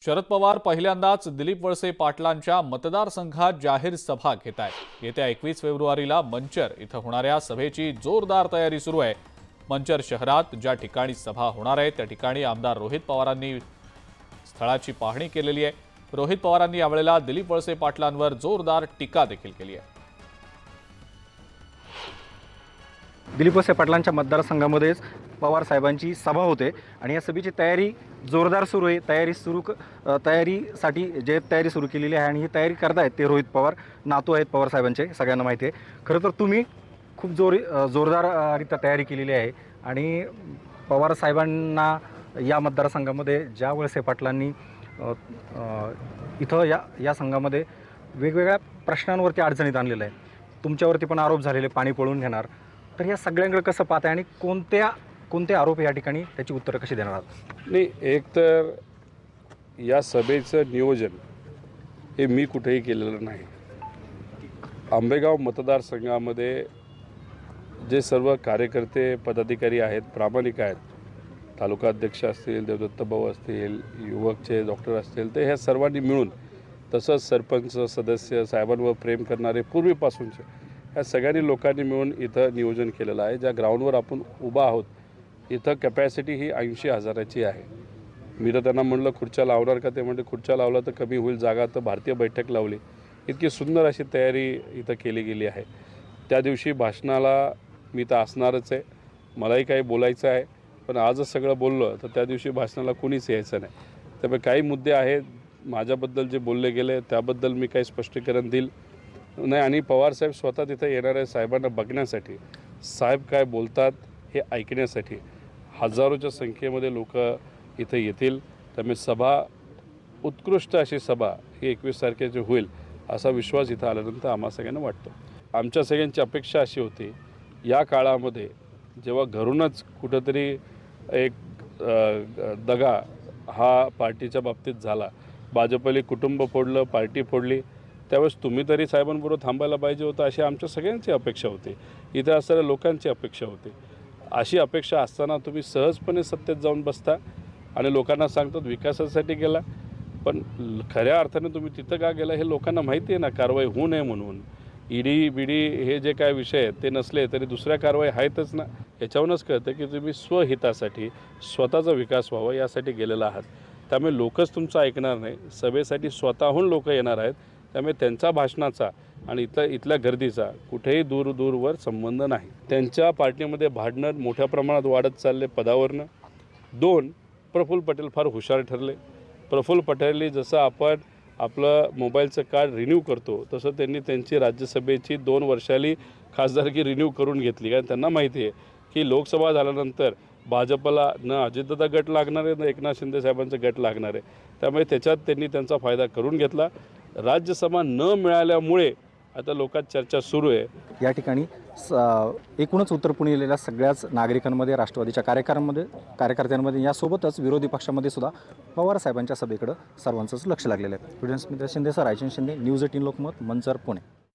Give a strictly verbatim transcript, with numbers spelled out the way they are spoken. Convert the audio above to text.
शरद पवार पहिल्यांदाच दिलीप वळसे पाटलांच्या मतदारसंघात जाहीर सभा घेत आहेत। येत्या एकवीस फेब्रुवारीला मंचर इथं होणाऱ्या सभेची जोरदार तयारी सुरू आहे। मंचर शहरात ज्या ठिकाणी सभा होणार आहे त्या ठिकाणी आमदार रोहित पवारांनी स्थळाची पाहणी केलेली आहे। रोहित पवारांनी यावेळेला दिलीप वळसे पाटलांवर जोरदार टीका देखील केली आहे। दिलीप वळसे पाटलांच्या मतदारसंघामध्येच पवार साहेबांची सभा होते आणि या सभेची तयारी जोरदार सुरू आहे। तयारी सुरू तयारीसाठी जे तयारी सुरू केलेली आहे आणि ही तयारी करतायत ते रोहित पवार, नातू आहेत पवार साहेबांचे, सगळ्यांना माहिती आहे। खरं तर तुम्ही खूप जोर जोरदाररित्या तयारी केलेली आहे आणि पवार साहेबांना या मतदारसंघामध्ये ज्या वळसे पाटलांनी इथं या या संघामध्ये वेगवेगळ्या प्रश्नांवरती अडचणीत आणलेलं आहे। तुमच्यावरती पण आरोप झालेले, पाणी पळून घेणार, तर या सगळ्यांकडे कसं पाहताय आणि कोणत्या कोणते आरोप या ठिकाणी त्याची उत्तरं कशी देणार आहात? नाही, एक तर या सभेचं नियोजन हे मी कुठेही केलेलं नाही। आंबेगाव मतदारसंघामध्ये जे सर्व कार्यकर्ते पदाधिकारी आहेत, प्रामाणिक आहेत, तालुका अध्यक्ष असतील, देवदत्त भाऊ असतील, युवकचे डॉक्टर असतील, ते ह्या सर्वांनी मिळून, तसंच सरपंच सदस्य, साहेबांवर प्रेम करणारे पूर्वीपासूनचे ह्या सगळ्यांनी लोकांनी मिळून इथं नियोजन केलेलं आहे। ज्या ग्राउंडवर आपण उभा आहोत इथं कॅपॅसिटी ही ऐंशी हजाराची आहे। मी तर त्यांना म्हणलं खुर्च्या लावणार का, ते म्हणजे खुर्च्या लावला तर कमी होईल जागा, तर भारतीय बैठक लावली। इतकी सुंदर अशी तयारी इथं केली गेली आहे। त्या दिवशी भाषणाला मी तर असणारच आहे, मलाही काही बोलायचं आहे, पण आजच सगळं बोललं तर त्या दिवशी भाषणाला कोणीच यायचं नाही। त्यामुळे काही मुद्दे आहेत माझ्याबद्दल जे बोलले गेले त्याबद्दल मी काही स्पष्टीकरण देईल नाही आणि पवारसाहेब स्वतः तिथं येणाऱ्या साहेबांना बघण्यासाठी, साहेब काय बोलतात हे ऐकण्यासाठी हजारोच्या संख्येमध्ये लोक इथं येतील। त्यामुळे सभा उत्कृष्ट अशी सभा ही एकवीस तारखेची होईल असा विश्वास इथं आल्यानंतर आम्हा सगळ्यांना वाटतो। आमच्या सगळ्यांची अपेक्षा अशी होती, या काळामध्ये जेव्हा घरूनच कुठंतरी एक दगा हा पार्टीच्या बाबतीत झाला, भाजपने कुटुंब फोडलं, पार्टी फोडली, त्यावेळेस तुम्ही तरी साहेबांबरोबर थांबायला पाहिजे होतं अशी आमच्या सगळ्यांची अपेक्षा होती, इथे असणाऱ्या लोकांची अपेक्षा होती। अशी अपेक्षा असताना तुम्ही सहजपणे सत्तेत जाऊन बसता आणि लोकांना सांगतात विकासासाठी गेला, पण खऱ्या अर्थाने तुम्ही तिथं का गेला हे लोकांना माहिती आहे ना, कारवाई होऊ नये म्हणून। ईडी बीडी हे जे काय विषय आहेत ते नसले तरी दुसऱ्या कारवाई आहेतच ना। याच्यावरूनच कळतं की तुम्ही स्वहितासाठी, स्वतःचा विकास व्हावा यासाठी गेलेला आहात। त्यामुळे लोकच तुमचं ऐकणार नाही, सभेसाठी स्वतःहून लोक येणार आहेत। त्यामुळे त्यांच्या भाषणाचा आणि इथल्या इथल्या गर्दीचा कुठेही दूर दूरवर संबंध नाही। त्यांच्या पार्टीमध्ये भांडणं मोठ्या प्रमाणात वाढत चालले पदावरनं। दोन, प्रफुल्ल पटेल फार हुशार ठरले। प्रफुल्ल पटेलनी जसं आपण आपलं मोबाईलचं कार्ड रिन्यू करतो तसं त्यांनी त्यांची राज्यसभेची दोन वर्षाली खासदारकी रिन्यू करून घेतली, कारण त्यांना माहिती आहे की लोकसभा झाल्यानंतर भाजपला न अजितदादा गट लागणार आहे, न एकनाथ शिंदे साहेबांचा गट लागणार आहे। त्यामुळे त्याच्यात त्यांनी त्यांचा फायदा करून घेतला। राज्यसभा न मिळाल्यामुळे आता लोकांत चर्चा सुरू आहे। या ठिकाणी एकूणच उत्तर पुणेलेल्या सगळ्याच नागरिकांमध्ये, राष्ट्रवादीच्या कार्यकर्त्यांमध्ये कार्यकर्त्यांमध्ये यासोबतच विरोधी पक्षामध्ये सुद्धा पवार साहेबांच्या सभेकडे सर्वांचंच लक्ष लागलेलं आहे। स्टुडंट्स मित्र Shinde sir, Raichand Shinde, news eighteen Lokmat, Manchar, Pune.